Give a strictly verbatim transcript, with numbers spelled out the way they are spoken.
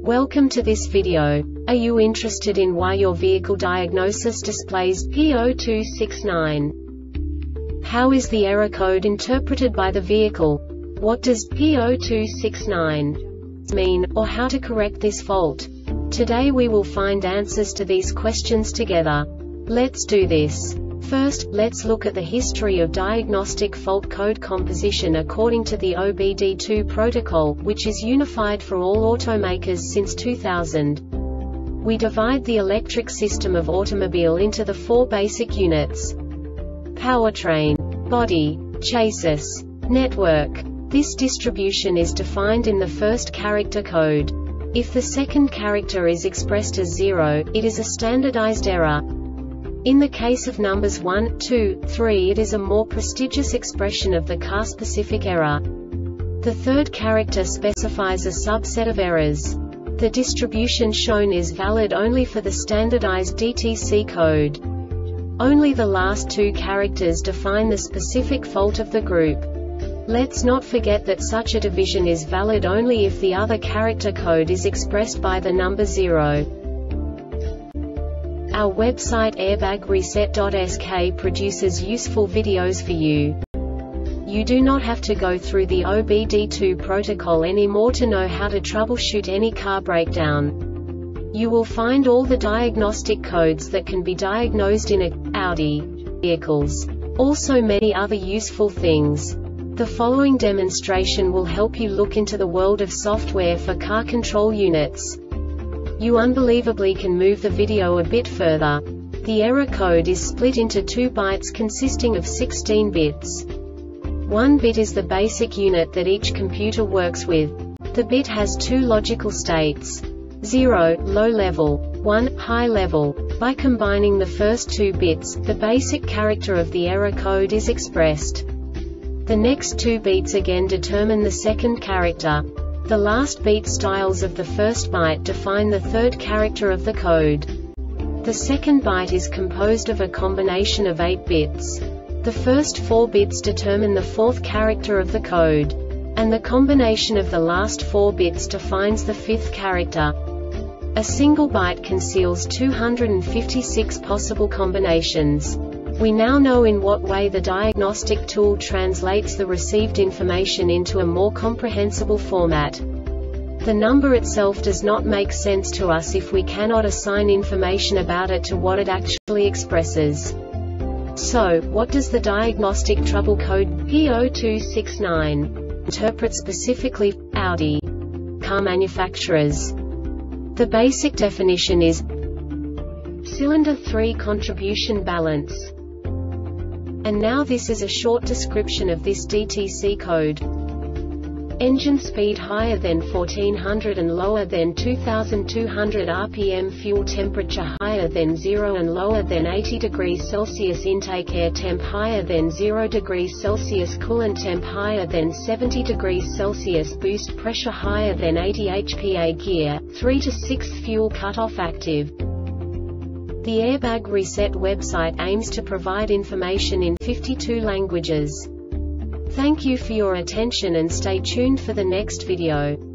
Welcome to this video. Are you interested in why your vehicle diagnosis displays P zero two six nine? How is the error code interpreted by the vehicle? What does P zero two six nine mean, or how to correct this fault? Today we will find answers to these questions together. Let's do this. First, let's look at the history of diagnostic fault code composition according to the O B D two protocol, which is unified for all automakers since two thousand. We divide the electric system of automobile into the four basic units: powertrain, body, chassis, network. This distribution is defined in the first character code. If the second character is expressed as zero, it is a standardized error. In the case of numbers one, two, three, it is a more prestigious expression of the car-specific error. The third character specifies a subset of errors. The distribution shown is valid only for the standardized D T C code. Only the last two characters define the specific fault of the group. Let's not forget that such a division is valid only if the other character code is expressed by the number zero. Our website airbag reset dot S K produces useful videos for you. You do not have to go through the O B D two protocol anymore to know how to troubleshoot any car breakdown. You will find all the diagnostic codes that can be diagnosed in a Audi vehicles. Also many other useful things. The following demonstration will help you look into the world of software for car control units. You unbelievably can move the video a bit further. The error code is split into two bytes consisting of sixteen bits. One bit is the basic unit that each computer works with. The bit has two logical states: zero, low level, one, high level. By combining the first two bits, the basic character of the error code is expressed. The next two beats again determine the second character. The last beat styles of the first byte define the third character of the code. The second byte is composed of a combination of eight bits. The first four bits determine the fourth character of the code. And the combination of the last four bits defines the fifth character. A single byte conceals two hundred fifty-six possible combinations. We now know in what way the diagnostic tool translates the received information into a more comprehensible format. The number itself does not make sense to us if we cannot assign information about it to what it actually expresses. So, what does the diagnostic trouble code P zero two six nine interpret specifically for Audi car manufacturers? The basic definition is cylinder three contribution balance. And now this is a short description of this D T C code. Engine speed higher than fourteen hundred and lower than two thousand two hundred R P M, fuel temperature higher than zero and lower than eighty degrees Celsius, intake air temp higher than zero degrees Celsius, coolant temp higher than seventy degrees Celsius, boost pressure higher than eighty H P A, gear three to six, fuel cutoff active. The Airbag Reset website aims to provide information in fifty-two languages. Thank you for your attention and stay tuned for the next video.